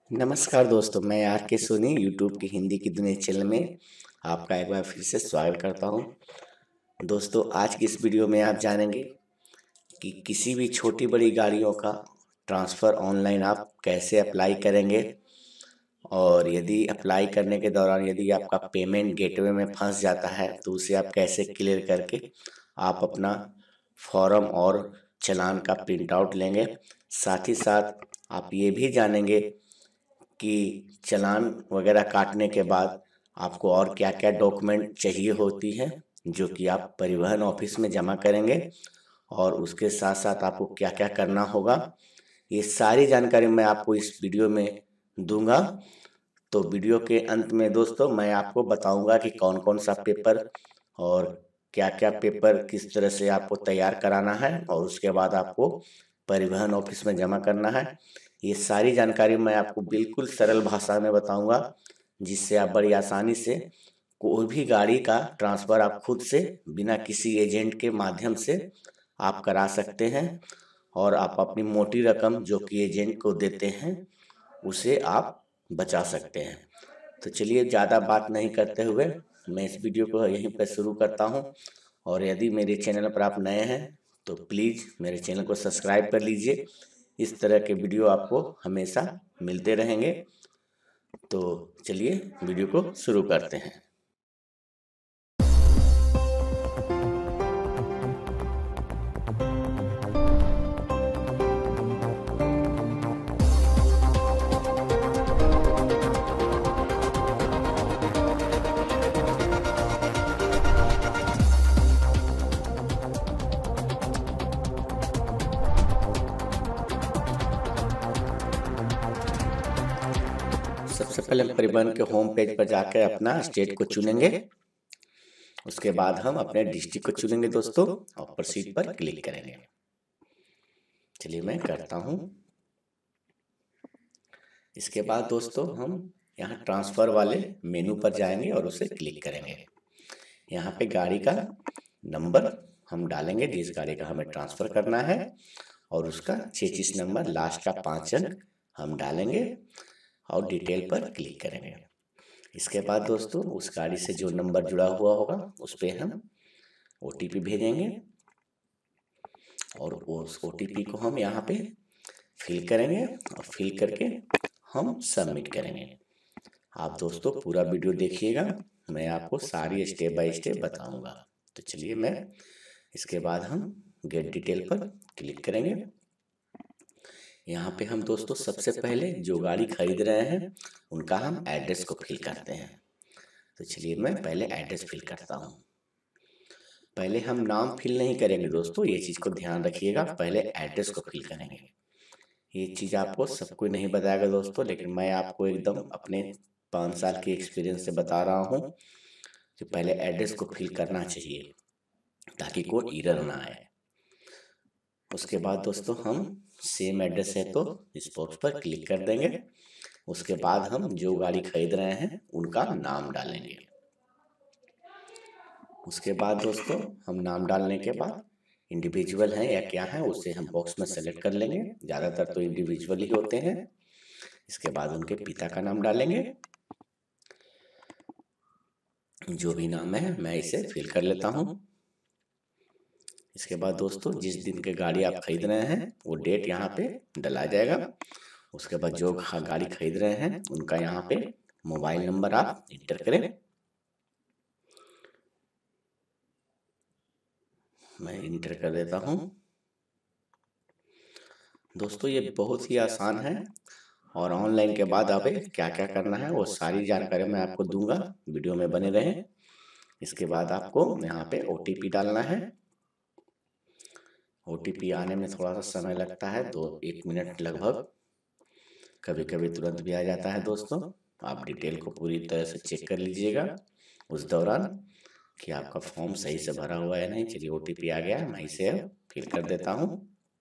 नमस्कार दोस्तों, मैं आर के सोनी यूट्यूब की हिंदी की दुनिया चैनल में आपका एक बार फिर से स्वागत करता हूं। दोस्तों, आज की इस वीडियो में आप जानेंगे कि किसी भी छोटी बड़ी गाड़ियों का ट्रांसफ़र ऑनलाइन आप कैसे अप्लाई करेंगे, और यदि अप्लाई करने के दौरान यदि आपका पेमेंट गेटवे में फंस जाता है तो उसे आप कैसे क्लियर करके आप अपना फॉर्म और चालान का प्रिंट आउट लेंगे। साथ ही साथ आप ये भी जानेंगे कि चालान वगैरह काटने के बाद आपको और क्या क्या डॉक्यूमेंट चाहिए होती है, जो कि आप परिवहन ऑफिस में जमा करेंगे, और उसके साथ साथ आपको क्या क्या करना होगा। ये सारी जानकारी मैं आपको इस वीडियो में दूंगा। तो वीडियो के अंत में दोस्तों मैं आपको बताऊंगा कि कौन कौन सा पेपर और क्या क्या पेपर किस तरह से आपको तैयार कराना है और उसके बाद आपको परिवहन ऑफिस में जमा करना है। ये सारी जानकारी मैं आपको बिल्कुल सरल भाषा में बताऊंगा, जिससे आप बड़ी आसानी से कोई भी गाड़ी का ट्रांसफ़र आप खुद से बिना किसी एजेंट के माध्यम से आप करा सकते हैं, और आप अपनी मोटी रकम जो कि एजेंट को देते हैं उसे आप बचा सकते हैं। तो चलिए, ज़्यादा बात नहीं करते हुए मैं इस वीडियो को यहीं पर शुरू करता हूं। और यदि मेरे चैनल पर आप नए हैं तो प्लीज़ मेरे चैनल को सब्सक्राइब कर लीजिए। इस तरह के वीडियो आपको हमेशा मिलते रहेंगे। तो चलिए वीडियो को शुरू करते हैं। सबसे पहले हम परिवहन के होम पेज पर जाकर अपना स्टेट को चुनेंगे। उसके बाद हम अपने डिस्ट्रिक्ट को चुनेंगे दोस्तों, और प्रोसीड पर क्लिक करेंगे। चलिए मैं करता हूं। इसके बाद दोस्तों हम यहाँ ट्रांसफ़र वाले मेनू पर जाएंगे और उसे क्लिक करेंगे। यहाँ पे गाड़ी का नंबर हम डालेंगे जिस गाड़ी का हमें ट्रांसफ़र करना है, और उसका 66 नंबर लास्ट का 5 अंक हम डालेंगे और डिटेल पर क्लिक करेंगे। इसके बाद दोस्तों उस गाड़ी से जो नंबर जुड़ा हुआ होगा उस पर हम OTP भेजेंगे, और उस OTP को हम यहाँ पे फिल करेंगे, और फिल करके हम सबमिट करेंगे। आप दोस्तों पूरा वीडियो देखिएगा, मैं आपको सारी स्टेप बाय स्टेप बताऊंगा। तो चलिए मैं इसके बाद हम गेट डिटेल पर क्लिक करेंगे। यहाँ पे हम दोस्तों सबसे पहले जो गाड़ी खरीद रहे हैं उनका हम एड्रेस को फिल करते हैं। तो चलिए मैं पहले एड्रेस फिल करता हूँ। पहले हम नाम फिल नहीं करेंगे दोस्तों, ये चीज़ को ध्यान रखिएगा, पहले एड्रेस को फिल करेंगे। ये चीज़ आपको सब कोई नहीं बताएगा दोस्तों, लेकिन मैं आपको एकदम अपने 5 साल के एक्सपीरियंस से बता रहा हूँ कि पहले एड्रेस को फिल करना चाहिए ताकि कोई एरर ना आए। उसके बाद दोस्तों हम सेम एड्रेस है तो इस बॉक्स पर क्लिक कर देंगे। उसके बाद हम जो गाड़ी खरीद रहे हैं उनका नाम डालेंगे। उसके बाद दोस्तों हम नाम डालने के बाद इंडिविजुअल हैं या क्या है उसे हम बॉक्स में सेलेक्ट कर लेंगे। ज़्यादातर तो इंडिविजुअल ही होते हैं। इसके बाद उनके पिता का नाम डालेंगे, जो भी नाम है मैं इसे फिल कर लेता हूँ। इसके बाद दोस्तों जिस दिन की गाड़ी आप खरीद रहे हैं वो डेट यहाँ पे डला जाएगा। उसके बाद जो गाड़ी खरीद रहे हैं उनका यहाँ पे मोबाइल नंबर आप इंटर करें। मैं इंटर कर देता हूँ। दोस्तों ये बहुत ही आसान है, और ऑनलाइन के बाद अब क्या क्या करना है वो सारी जानकारी मैं आपको दूंगा, वीडियो में बने रहें। इसके बाद आपको यहाँ पे OTP डालना है। OTP आने में थोड़ा सा समय लगता है, 1 मिनट लगभग, कभी कभी तुरंत भी आ जाता है दोस्तों। आप डिटेल को पूरी तरह से चेक कर लीजिएगा उस दौरान कि आपका फॉर्म सही से भरा हुआ है या नहीं। चलिए OTP आ गया, मैं इसे फिल कर देता हूँ।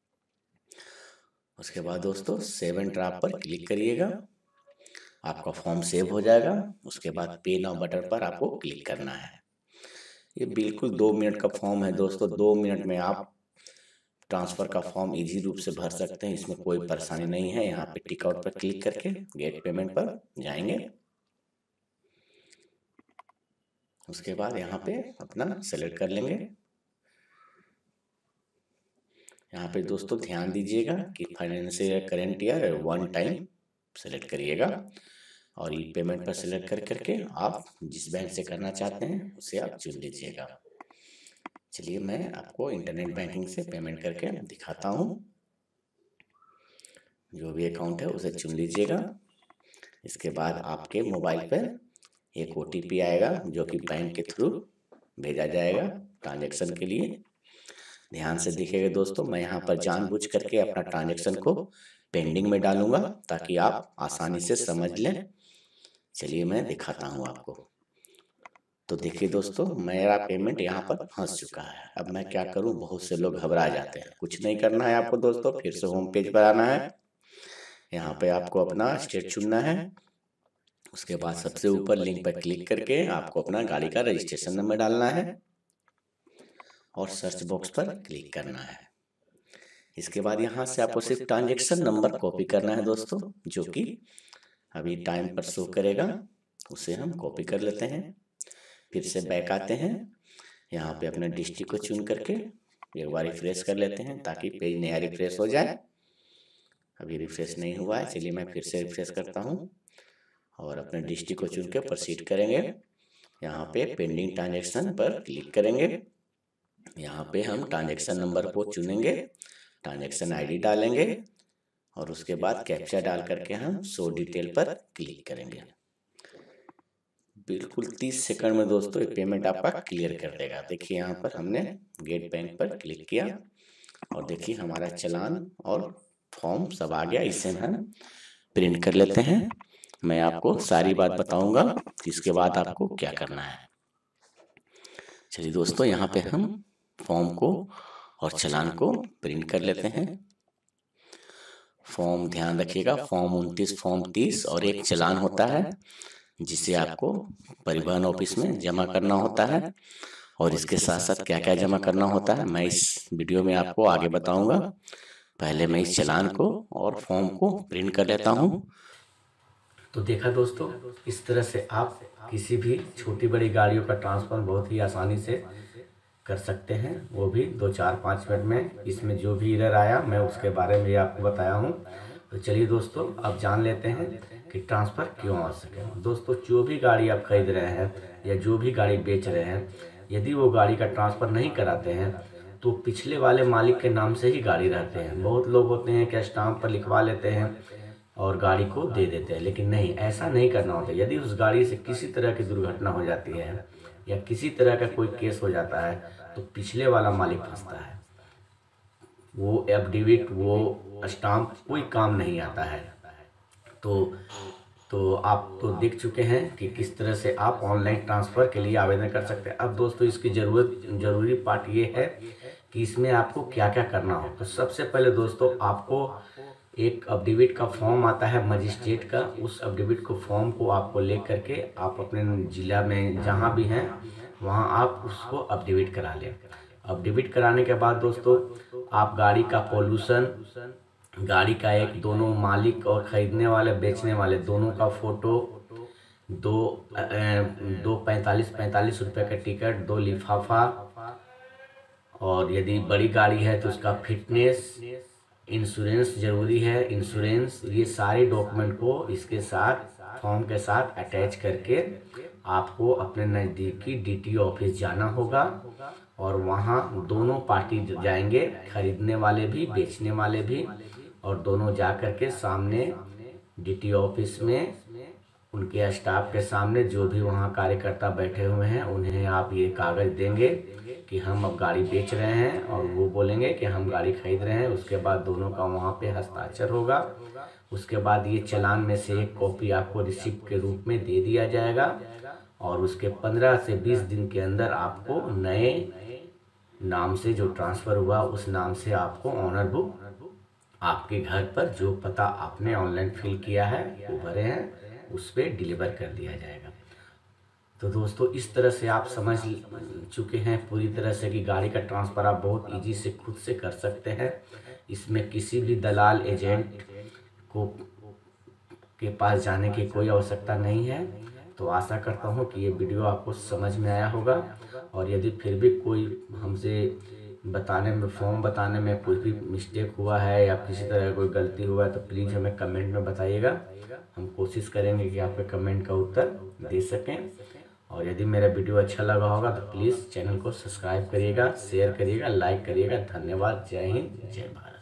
उसके बाद दोस्तों सेव एंड ड्राफ्ट पर क्लिक करिएगा, आपका फॉर्म सेव हो जाएगा। उसके बाद पे नाउ बटन पर आपको क्लिक करना है। ये बिल्कुल 2 मिनट का फॉर्म है दोस्तों, 2 मिनट में आप ट्रांसफ़र का फॉर्म इजी रूप से भर सकते हैं, इसमें कोई परेशानी नहीं है। यहाँ पे टिक आउट पर क्लिक करके गेट पेमेंट पर जाएंगे। उसके बाद यहाँ पे अपना सेलेक्ट कर लेंगे। यहाँ पे दोस्तों ध्यान दीजिएगा कि financial current year 1 time select करिएगा और ई पेमेंट पर सेलेक्ट कर करके आप जिस बैंक से करना चाहते हैं उसे आप चुन लीजिएगा। चलिए मैं आपको इंटरनेट बैंकिंग से पेमेंट करके दिखाता हूँ। जो भी अकाउंट है उसे चुन लीजिएगा। इसके बाद आपके मोबाइल पर एक OTP आएगा जो कि बैंक के थ्रू भेजा जाएगा ट्रांजैक्शन के लिए। ध्यान से देखिएगा दोस्तों, मैं यहाँ पर जानबूझ करके अपना ट्रांजैक्शन को पेंडिंग में डालूंगा ताकि आप आसानी से समझ लें। चलिए मैं दिखाता हूँ आपको। तो देखिए दोस्तों, मेरा पेमेंट यहाँ पर फंस चुका है। अब मैं क्या करूँ, बहुत से लोग घबरा जाते हैं। कुछ नहीं करना है आपको दोस्तों, फिर से होम पेज पर आना है। यहाँ पे आपको अपना स्टेट चुनना है। उसके बाद सबसे ऊपर लिंक पर क्लिक करके आपको अपना गाड़ी का रजिस्ट्रेशन नंबर डालना है और सर्च बॉक्स पर क्लिक करना है। इसके बाद यहाँ से आपको सिर्फ ट्रांजैक्शन नंबर कॉपी करना है दोस्तों, जो कि अभी टाइम पर शो करेगा। उसे हम कॉपी कर लेते हैं। फिर से बैक आते हैं। यहाँ पे अपने डिस्ट्रिक्ट को चुन करके एक बार रिफ्रेश कर लेते हैं ताकि पेज नया रिफ्रेश हो जाए। अभी रिफ्रेश नहीं हुआ है, चलिए मैं फिर से रिफ्रेश करता हूँ और अपने डिस्ट्रिक्ट को चुन के प्रोसीड करेंगे। यहाँ पे पेंडिंग ट्रांजैक्शन पर क्लिक करेंगे। यहाँ पे हम ट्रांजैक्शन नंबर को चुनेंगे, ट्रांजैक्शन ID डालेंगे और उसके बाद कैप्चा डाल करके हम शो डिटेल पर क्लिक करेंगे। बिल्कुल 30 सेकंड में दोस्तों ये पेमेंट आपका क्लियर कर देगा। देखिए यहाँ पर हमने गेट बैंक पर क्लिक किया और देखिए हमारा चालान और फॉर्म सब आ गया। इसे हम प्रिंट कर लेते हैं। मैं आपको सारी बात बताऊंगा कि इसके बाद आपको क्या करना है। चलिए दोस्तों, यहाँ पे हम फॉर्म को और चालान को प्रिंट कर लेते हैं। फॉर्म ध्यान रखिएगा, फॉर्म 29, फॉर्म 30 और एक चालान होता है जिसे आपको परिवहन ऑफिस में जमा करना होता है। और इसके साथ साथ क्या क्या जमा करना होता है मैं इस वीडियो में आपको आगे बताऊंगा। पहले मैं इस चालान को और फॉर्म को प्रिंट कर लेता हूँ। तो देखा दोस्तों, इस तरह से आप किसी भी छोटी बड़ी गाड़ियों का ट्रांसफर बहुत ही आसानी से कर सकते हैं, वो भी 2-4-5 मिनट में। इसमें जो भी एरर आया मैं उसके बारे में आपको बताया हूँ। तो चलिए दोस्तों, अब जान लेते हैं कि ट्रांसफ़र क्यों आवश्यक है। दोस्तों, जो भी गाड़ी आप खरीद रहे हैं या जो भी गाड़ी बेच रहे हैं, यदि वो गाड़ी का ट्रांसफ़र नहीं कराते हैं तो पिछले वाले मालिक के नाम से ही गाड़ी रहते हैं। बहुत लोग होते हैं कि स्टाम्प पर लिखवा लेते हैं और गाड़ी को दे देते हैं, लेकिन नहीं, ऐसा नहीं करना होता। यदि उस गाड़ी से किसी तरह की दुर्घटना हो जाती है या किसी तरह का कोई केस हो जाता है तो पिछले वाला मालिक फंसता है। वो एफिडेविट, वो स्टाम्प कोई काम नहीं आता है। तो आप तो देख चुके हैं कि किस तरह से आप ऑनलाइन ट्रांसफ़र के लिए आवेदन कर सकते हैं। अब दोस्तों, इसकी ज़रूरी पार्ट ये है कि इसमें आपको क्या क्या करना हो। तो सबसे पहले दोस्तों, आपको एक एफिडेविट का फॉर्म आता है मजिस्ट्रेट का। उस एफिडेविट को फॉर्म को आपको ले करके आप अपने ज़िला में जहाँ भी हैं वहाँ आप उसको एफिडेविट करा लें। एफिडेविट कराने के बाद दोस्तों, आप गाड़ी का पोल्यूशन, गाड़ी का एक दोनों मालिक और ख़रीदने वाले बेचने वाले दोनों का फ़ोटो, दो 45 रुपये का टिकट, 2 लिफाफा, और यदि बड़ी गाड़ी है तो उसका फिटनेस, इंश्योरेंस ज़रूरी है, इंश्योरेंस, ये सारे डॉक्यूमेंट को इसके साथ फॉर्म के साथ अटैच करके आपको अपने नज़दीकी DTO ऑफिस जाना होगा और वहाँ दोनों पार्टी जाएंगे, खरीदने वाले भी बेचने वाले भी, और दोनों जा कर के सामने DTO ऑफिस में उनके स्टाफ के सामने जो भी वहाँ कार्यकर्ता बैठे हुए हैं उन्हें आप ये कागज़ देंगे कि हम अब गाड़ी बेच रहे हैं, और वो बोलेंगे कि हम गाड़ी खरीद रहे हैं। उसके बाद दोनों का वहाँ पे हस्ताक्षर होगा। उसके बाद ये चालान में से एक कॉपी आपको रिसिप्ट के रूप में दे दिया जाएगा और उसके 15 से 20 दिन के अंदर आपको नए नाम से जो ट्रांसफ़र हुआ उस नाम से आपको ऑनर बुक आपके घर पर, जो पता आपने ऑनलाइन फिल किया है वो भरे हैं, उस पर डिलीवर कर दिया जाएगा। तो दोस्तों इस तरह से आप समझ चुके हैं पूरी तरह से कि गाड़ी का ट्रांसफ़र आप बहुत इजी से खुद से कर सकते हैं। इसमें किसी भी दलाल एजेंट को के पास जाने की कोई आवश्यकता नहीं है। तो आशा करता हूँ कि ये वीडियो आपको समझ में आया होगा, और यदि फिर भी कोई हमसे बताने में फॉर्म बताने में कुछ भी मिस्टेक हुआ है या किसी तरह कोई गलती हुआ है तो प्लीज़ हमें कमेंट में बताइएगा। हम कोशिश करेंगे कि आपके कमेंट का उत्तर दे सकें। और यदि मेरा वीडियो अच्छा लगा होगा तो प्लीज़ चैनल को सब्सक्राइब करिएगा, शेयर करिएगा, लाइक करिएगा। धन्यवाद। जय हिंद, जय भारत।